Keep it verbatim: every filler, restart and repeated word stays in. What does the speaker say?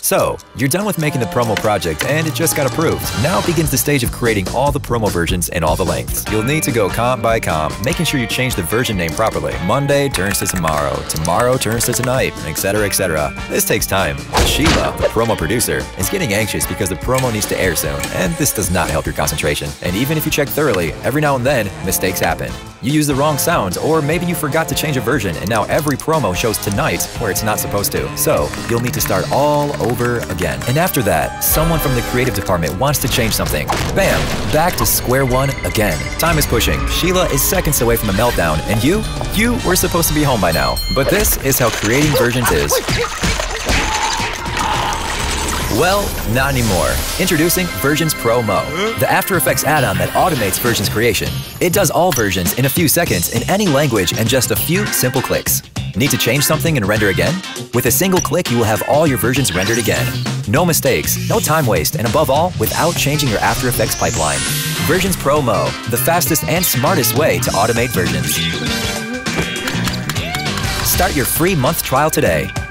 So, you're done with making the promo project and it just got approved. Now begins the stage of creating all the promo versions and all the lengths. You'll need to go comp by comp, making sure you change the version name properly. Monday turns to tomorrow, tomorrow turns to tonight, et cetera, et cetera. This takes time. Sheila, the promo producer, is getting anxious because the promo needs to air soon, and this does not help your concentration. And even if you check thoroughly, every now and then, mistakes happen. You use the wrong sounds, or maybe you forgot to change a version and now every promo shows tonight where it's not supposed to. So, you'll need to start all over again. And after that, someone from the creative department wants to change something. Bam! Back to square one again. Time is pushing. Sheila is seconds away from a meltdown, and you? You were supposed to be home by now. But this is how creating versions is. Well, not anymore. Introducing Versions Pro Mo, the After Effects add-on that automates versions creation. It does all versions in a few seconds in any language and just a few simple clicks. Need to change something and render again? With a single click, you will have all your versions rendered again. No mistakes, no time waste, and above all, without changing your After Effects pipeline. Versions Pro Mo, the fastest and smartest way to automate versions. Start your free month trial today.